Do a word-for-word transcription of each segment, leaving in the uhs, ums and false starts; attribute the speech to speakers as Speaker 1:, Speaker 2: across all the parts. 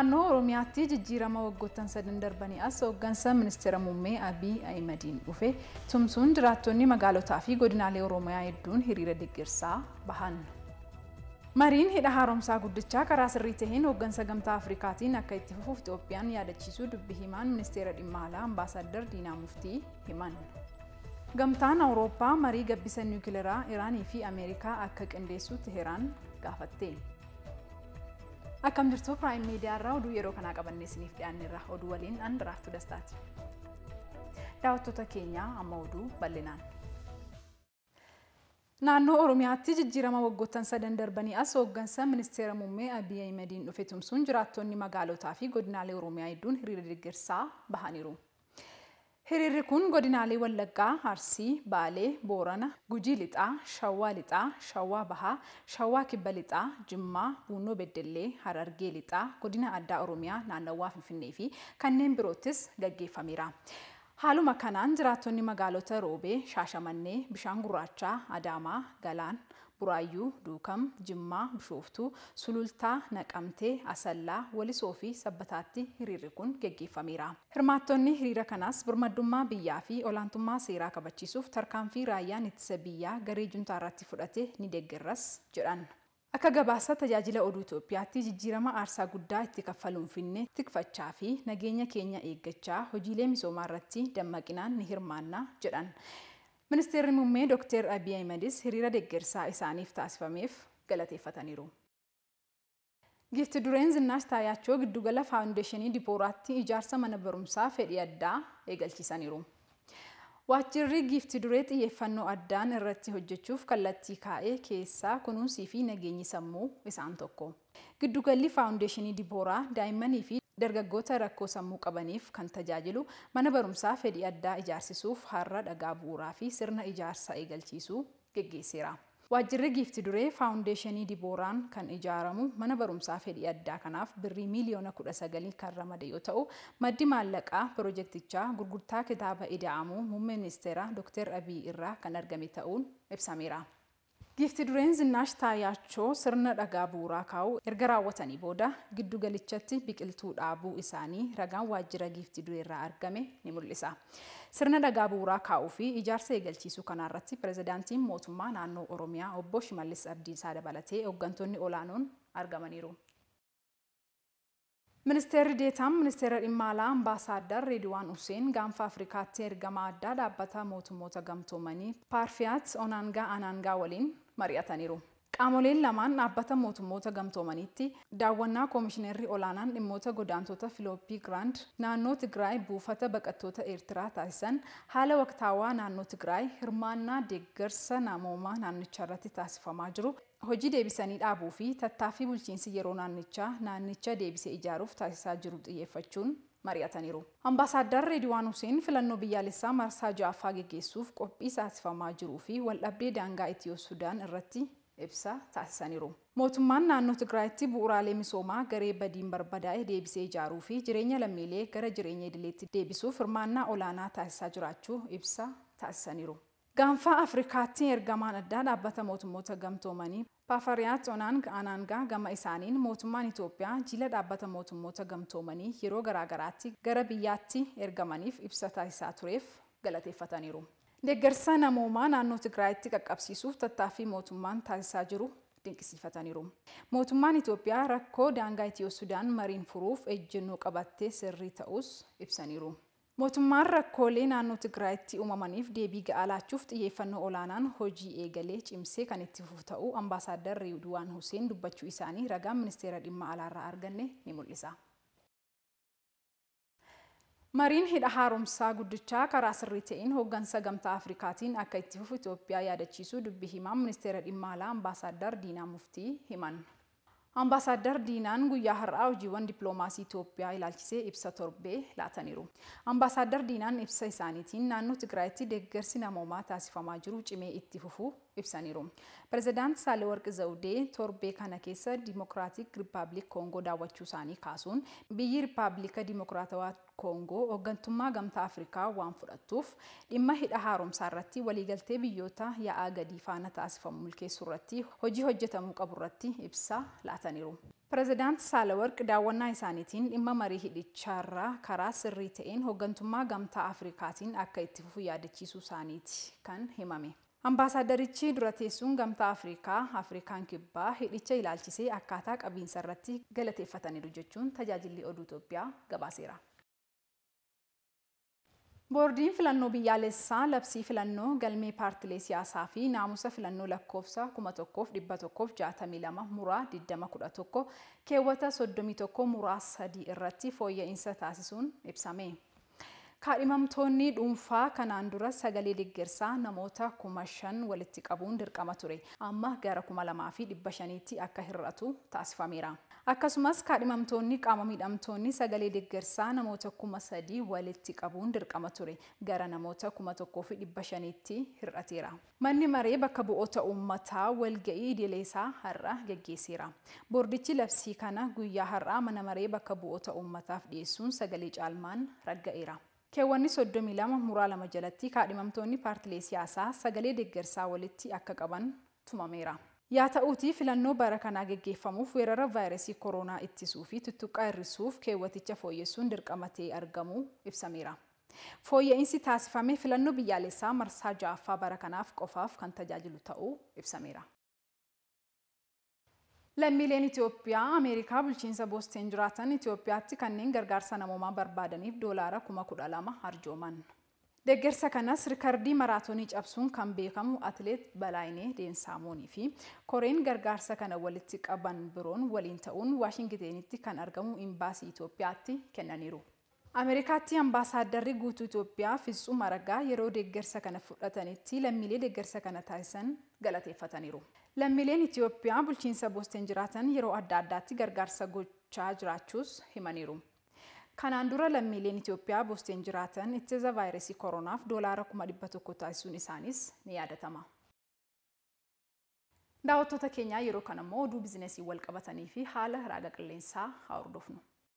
Speaker 1: Naannoo Oromiyaatti jijjiirama waggoottan sadan darbanii as hooggansa ministeera muummee Abiy Ahimadiin dhufe tumsuun jiraattonni magaalotaa fi godinaalee Oromiyaa hedduun hiriira deeggarsaa bahan. Mariin hidha haaromsaa guddichaa karaa sirrii ta'een hooggansa gamtaa Afrikaatiin akka itti fufuuf Itoophiyaan yaadachiisuu dubbii himaan ministeera dhimma alaa Ambaasaadder Diinaa Muftii himan. Gamtaan Awurooppaa marii gabbisa niwukileeraa Iraanii fi Ameerikaa akka qindeessu Teheraan gaafatte. Akkam jirtu Prime Media irraa oduu yeroo kanaa qabannee isiniif dhiyaanneerra oduu waliin an Daraartuu Dastaati. Daawwattoota keenya amma oduu bal'inaan. Naannoo Oromiyaatti jijjiirama waggoottan sadan darbanii as hooggansa ministeera muummee Abiy Ahimadiin dhufe tumsuun jiraattonni magaalotaa fi godinaalee Oromiyaa hedduun hiriira deeggarsaa bahaniiru. Hiriirri kun godinaalee Wallaggaa, Arsii, Baalee, Boorana, Gujii Lixaa, Shawaa Lixaa, Shawaa Bahaa, Shawaa Kibba Lixaa, Jimmaa, Buunoo Beddellee, Harargee Lixaa, godina addaa Oromiyaa naannawaa Finfinnee fi kanneen biroottis gaggeeffameera. Haaluma kanaan jiraattonni magaalota Roobee, Shaashamannee, Bishaan Gurraachaa, Adaamaa, Galaan, Buraayyuu, Duukam, Jimmaa, Bishooftuu, Sulultaa, Naqamtee, Asallaa, Walisoo fi Sabbataatti hiriirri kun gaggeeffameera. Hirmaattonni hiriira kanaas birmadummaa biyyaa fi olaantummaa seeraa kabachiisuuf tarkaanfii raayyaan ittisa biyyaa garee juntaa irratti fudhate ni deeggarras jedhan. Akka gabaasa tajaajila oduu Itoophiyaatti jijjiirama aarsaa guddaa itti kaffaluun finne tikfachaa fi nageenya keenya eeggachaa hojiilee misoomaa irratti dammaqinaan ni hirmaanna jedhan. Ministeerri muummee Dr. Abiy Ahimedis hiriira deeggarsaa isaaniif taasifameef galateeffataniiru. Gift dureen Zinnaash Taayaachoo giddugala faawundeeshinii Dibooraatti ijaarsa mana barumsaa fedhii addaa eegalchiisaniiru. Waajjirri Gift duree xiyyeeffannoo addaan irratti hojjechuuf kallattii kaa'ee keessaa kunuunsii fi nageenyi sammuu isaan tokko. Giddugalli faawundeeshinii Dibooraa daa'immanii fi dargaggoota rakkoo sammuu qabaniif kan tajaajilu mana barumsaa fedhii addaa ijaarsisuuf har'a dhagaa bu'uuraa fi sirna ijaarsa eegalchiisuu geggeesseera. Waajjirri Gift duree faawundeeshinii Dibooraan kan ijaaramu mana barumsaa fedhii addaa kanaaf birrii miiliyoona kudha sagalii kan ramade yoo ta'u, maddi maallaqaa piroojeektichaa gurgurtaa kitaaba ida'amuu muummee ministeera Dr. Abiy irraa kan argame ta'uun ibsameera. Gift dureen Zinnaash Taayaachoo sirna dhagaa bu'uuraa kaa'uu erga raawwatanii booda giddugalichatti biqiltuu dhaabuu isaanii ragaan waajjira Gift duree irraa argame ni mul'isa. Sirna dhagaa bu'uuraa kaa'uu fi ijaarsa eegalchiisuu kanarratti pirezidaantiin mootummaa naannoo Oromiyaa obbo Shimallis Abdiisaa dabalatee hooggantoonni olaanoon argamaniiru. Ministeerri Deetaan Ministeera dhimma alaa Ambaasaadder Reedwaan Hussein gaanfa Afrikaatti ergama addaa dhaabbata mootummoota gamtoomanii Paarfiyaat Onaangaa Anaangaa waliin mari'ataniiru. Qaamoleen lamaan dhaabbata mootummoota gamtoomaniitti daawwannaa koomishineerri olaanaan dhimmoota godaantota Filooppii Giraand naannoo Tigraay buufata baqattoota Eertiraa taasisan haala waqtaawaa naannoo Tigraay hirmaannaa deeggarsa namoomaa naannicha irratti taasifamaa jiru hojii deebisanii dhaabuu fi tattaaffii bulchiinsi yeroo naannichaa naannicha deebisee ijaaruuf taasisaa jiru xiyyeeffachuun mari'ataniiru. Ambaasaadder Reedwaan Hussein filannoo biyyaalessaa marsaa ja'affaa geggeessuuf qophii taasifamaa jiruu fi waldhabdee daangaa Itiyoo Sudaan irratti ibsa taasisaniiru. Mootummaan naannoo Tigraayitti bu'uuraalee misoomaa garee badiin barbadaa'e deebisee ijaaruu fi jireenya lammiilee gara jireenya idileetti deebisuuf hirmaannaa olaanaa taasisaa jiraachuu ibsa taasisaniiru. Gaanfa Afrikaatti ergamaan addaa dhaabbata mootummoota gamtoomanii Paarfiyaat Onaangaa Anaangaa gama isaaniin mootummaan Itoophiyaa jila dhaabbata mootummoota gamtoomanii yeroo garaagaraatti gara biyyaatti ergamaniif ibsa taasisaa tureef galateeffataniiru. Deeggarsa namoomaa naannoo Tigraayitti qaqqabsiisuuf tattaaffii mootummaan taasisaa jiru dinqisiifataniiru. Mootummaan Itoophiyaa rakkoo daangaa Itiyoo Sudaan mariin furuuf ejjennoo qabattee sirrii ta'us ibsaniiru. Mootummaan rakkoolee naannoo Tigraayitti uumamaniif deebii ga'aa laachuuf xiyyeeffannoo olaanaan hojii eegalee cimsee kan itti fufu ta'uu Ambaasaadder Reedwaan Hussein dubbachuu isaanii ragaan ministeera dhimma alaarraa arganne ni mul'isa. Mariin hidha haaromsaa guddichaa karaa sirrii ta'een hooggansa gamtaa Afrikaatiin akka itti fufu Itoophiyaa yaadachiisuu dubbii himaan ministeera dhimma alaa Ambaasaadder Diinaa Muftii himan. Ambaasaadder Diinaan guyyaa har'aa hojiiwwan dippiloomaasii Itoophiyaa ilaalchisee ibsa torbee laataniiru. Ambaasaadder Diinaan ibsa isaaniitiin naannoo Tigraayitti deeggarsi namoomaa taasifamaa jiru cimee itti fufuu ibsaniiru. Pirezidaant Saalewarqi Zawudee torbee kana keessa Dimokiraatik Rippaabilik Koongoo daawwachuu isaanii kaasuun biyyi Rippaabilika Dimokiraatawaa Koongoo hooggantummaa gamtaa Afrikaa waan fudhattuuf dhimma hidha haaromsaa irratti waliigaltee biyyoota yaa'aa gadii faana taasifamu milkeessuu irratti hojii hojjetamuu qabu irratti ibsa laataniiru. Pireezidaanti Saalawarq daawwannaa isaaniitiin dhimma marii hidhicharraa karaa sirrii ta'een hooggantummaa gamtaa Afrikaatiin akka itti fufu yaadachiisuu isaaniiti kan himame. Ambaasaadarichi dura teessuun gamtaa Afrikaa Afrikaan kibbaa hidhicha ilaalchisee akkaataa qabiinsa irratti galateeffataniiru jechuun tajaajilli oduu Itoophiyaa gabaaseera. Boordiin filannoo biyyaalessaa labsii filannoo galmee paartilee siyaasaa fi naamusa filannoo lakkoofsa kuma tokkoof dhibba tokkoof jaatamii lama muraa digdama kudha tokko keewwata soddomii tokko muraa sadii irratti fooyya'insa taasisuun ibsame. Kaadhimamtoonni dhuunfaa kanaan dura sagalee deeggarsaa namoota kuma shan walitti qabuun dirqama ture. Amma gara kuma lamaa fi dhibba shaniitti akka hir'atu taasifameera. Akkasumas kaadhimamtoonni qaama miidhamtoonni sagalee deeggarsaa namoota kuma sadii walitti qabuun dirqama ture. Gara namoota kuma tokkoo fi dhibba shaniitti hir'ateera. Manni maree bakka bu'oota uummataa walga'ii idileesaa har'a geggeesseera. Boordichi labsii kana guyyaa har'aa mana maree bakka bu'oota uummataaf dhiyeessuun sagalee caalmaan ragga'eera. Keewwanni soddomii lama muraa lama jalatti kaadhimamtoonni paartilee siyaasaa sagalee deeggarsaa walitti akka qaban tumameera. Yaa ta'uutii filannoo bara kanaa geggeeffamuuf weerara vaayirasii koronaa ittisuu fi tuttuqqaa hir'isuuf keewwaticha fooyyessuun dirqama ta'ee argamuu ibsameera. Fooyya'insi taasifame filannoo biyyaalessaa marsaa ja'affaa bara kanaaf qofaaf kan tajaajilu ta'uu ibsameera. Lammiileen Itoophiyaa Ameerikaa bulchiinsa Boosteen jiraatan Itoophiyaatti kanneen gargaarsa namoomaa barbaadaniif doolaara kuma kudha lama arjooman. Deeggarsa kanas riikardii maraatoonii cabsuun kan beekamu atileet Balaayinee Deensaamoonii fi koreen gargaarsa kana walitti qaban biroon waliin ta'uun Waashingitenitti kan argamu imbaasii Itoophiyaatti kennaniiru. Ameerikaatti ambaasaaddarri guutuu Itoophiyaa Fitsum Aragaa yeroo deeggarsa kana fudhatanitti lammiilee deeggarsa kana taasisan galateeffataniiru. Lammiileen Itoophiyaa bulchiinsa Boosteen jiraatan yeroo adda addaatti gargaarsa gochaa jiraachuus himaniiru. Kanaan dura lammiileen Itoophiyaa Boosteen jiraatan ittisa vaayirasii koronaaf doolaara kuma dhibba tokko taasisuun isaanis ni yaadatama. Daawwattoota keenyaa yeroo kana immoo oduu bizinesii wal qabatanii fi haala raaga qilleensaa haa hordofnu.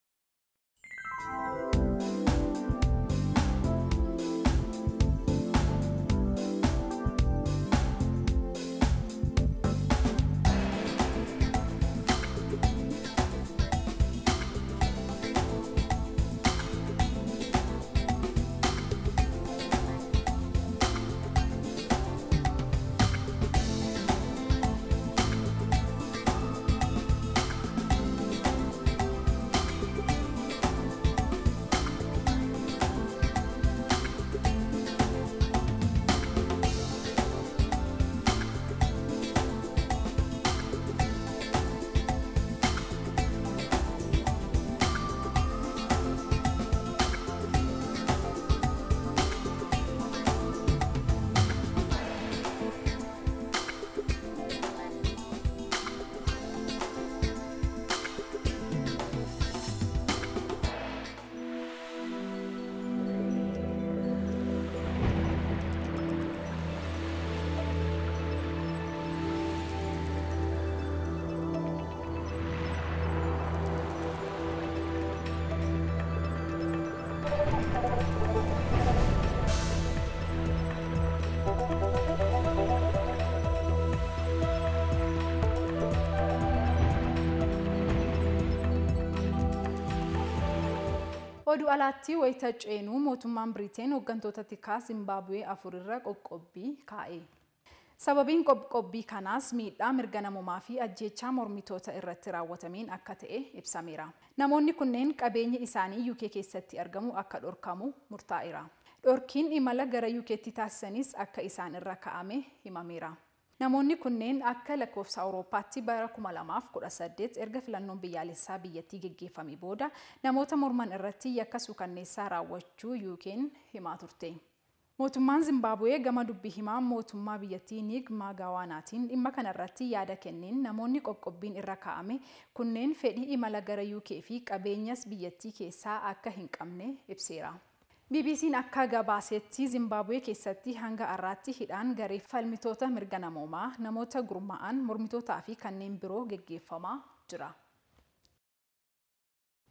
Speaker 1: Oduu alaatti wayita ceenuu mootummaan Biriteen hooggantoota tikaa Zimbaabuwee afur irra qoqqobbii kaa'e. Sababiin qoqqobbii kanaas miidhaa mirga namoomaa fi ajjeechaa mormitoota irratti raawwatameen akka ta'e ibsameera. Namoonni kunneen qabeenyi isaanii U K keessatti argamu akka dhorkamu murtaa'eera. Dhorkiin imala gara U K'tti taasisanis akka isaan irra kaa'ame himameera. Namoonni kunneen akka lakkoofsa Awurooppaatti bara kuma lamaaf kudha saddeet erga filannoon biyyaalessaa biyyattii geggeeffamee booda namoota morman irratti yakka suukanneessaa raawwachuu U K'n himaa turte. Mootummaan Zimbaabuwee gama dubbii himaa mootummaa biyyattii Niig Maagawaanaatiin dhimma kanarratti yaada kenneen namoonni qoqqobbiin irra kaa'ame kunneen fedhii imala gara U K fi qabeenyas biyyattii keessaa akka hin qabne ibseera. B B C'n akka gabaasetti Zimbaabuwee keessatti hanga har'aatti hidhaan garee falmitoota mirga namoomaa, namoota gurmaa'an, mormitootaa fi kanneen biroo geggeeffamaa jira.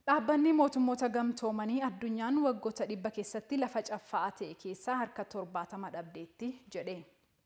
Speaker 1: Dhaabbanni mootummoota gamtoomanii addunyaan waggoota dhibba keessatti lafa caffa'aa ta'e keessaa harka torbaatama dhabdeetti jedhe.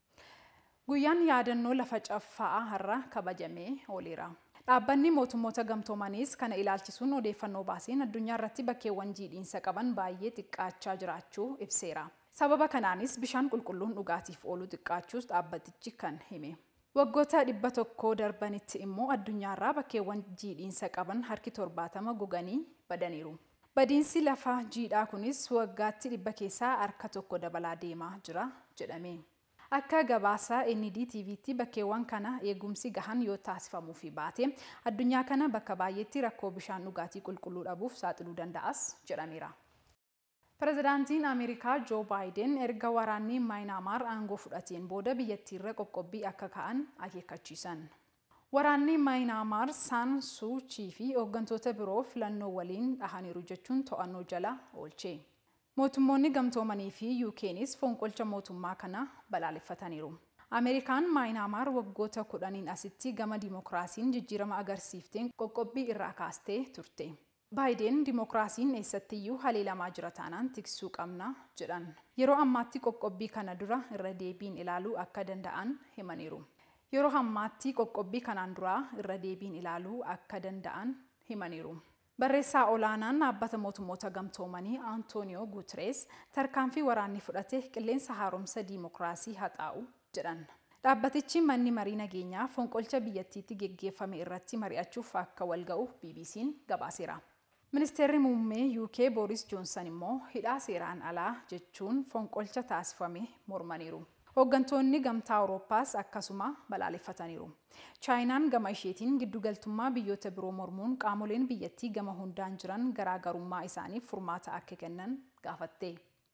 Speaker 1: Guyyaan yaadannoo lafa caffa'aa har'a kabajamee ooleera. Dhaabbanni mootummoota gamtoomaniis kana ilaalchisuun odeeffannoo baaseen addunyaa irratti bakkeewwan jiidhiinsa qaban baay'ee xiqqaachaa jiraachuu ibseera. Sababa kanaanis bishaan qulqulluun dhugaatiif oolu xiqqaachuus dhaabbatichi kan hime. Waggoota dhibba tokkoo darbanitti immoo addunyaarraa bakkeewwan jiidhiinsa qaban harki torbaatama goganii badaniiru. Badiinsi lafa jiidhaa kunis waggaatti dhibba keessaa harka tokko dabalaa deemaa jira jedhame. Akka gabaasa N D T V'tti bakkeewwan kana eegumsi gahaan yoo taasifamuufi baate addunyaa kana bakka baay'eetti rakkoo bishaan dhugaatii qulqulluu dhabuuf saaxiluu danda'as jedhameera. Pireezidaantiin Ameerikaa Joo Baayiden erga waraanni Maayinaamaar aangoo fudhateen booda biyyattiirra qoqqobbii akka ka'an akeekkachiisan. Waraanni Maayinaamaar Saan Suu Kyi fi hooggantoota biroo filannoo waliin dhahaniiru jechuun to'annoo jala oolche. Mootummoonni gamtoomanii fi U K'nis fonqolcha mootummaa kana balaaleffataniiru. Ameerikaan Maayinaamaar waggoota kudhaniin asitti gama dimokiraasiin jijjiirama agarsiifteen qoqqobbii irraa kaastee turte. Baayiden dimokiraasiin eessattiyyuu haleelamaa jira taanaan tiksuu qabna jedhan. Yeroo ammaatti qoqqobbii kana dura irra deebiin ilaaluu akka danda'an himaniiru. Yeroo ammaatti qoqqobbii kanaan dura irra deebiin ilaaluu akka danda'an himaniiru. Barreessaa olaanaan dhaabbata mootummoota gamtoomanii Antooniyoo Guuterees tarkaanfii waraanni fudhate qilleensa haaromsa dimokiraasii haxaa'u jedhan. Dhaabbatichi manni marii nageenyaa fonqolcha biyyattiitti geggeeffame irratti mari'achuuf akka wal ga'u B B C'n gabaaseera. Ministeerri muummee U K Boris Johnson immoo hidhaa seeraan alaa jechuun fonqolcha taasifame mormaniiru. Hooggantoonni gamtaa Awurooppaas akkasuma balaaleffataniiru. Chaayinaan gama isheetiin giddugaltummaa biyyoota biroo mormuun qaamoleen biyyattii gama hundaan jiran garaagarummaa isaaniif furmaata akka kennan gaafatte.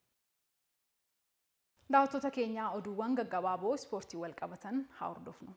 Speaker 1: Daawwattoota keenyaa oduuwwan gaggabaaboo ispoortii wal qabatan haa hordofnu.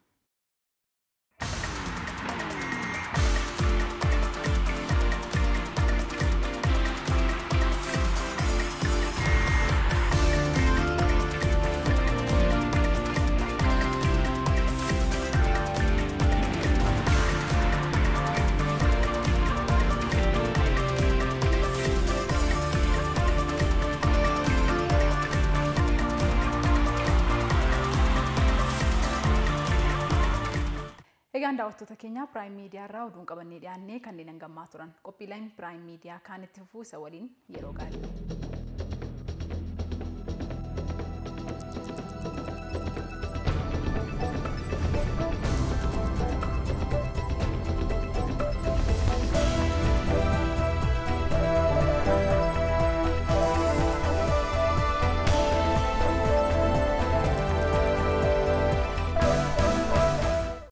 Speaker 1: Egaan daawwattoota keenya Prime Media irraa oduun qabannee dhiyaannee kanneen hangamaa turan. Qophiileen Prime Media kan itti fufuu isa waliin yeroo gaarii.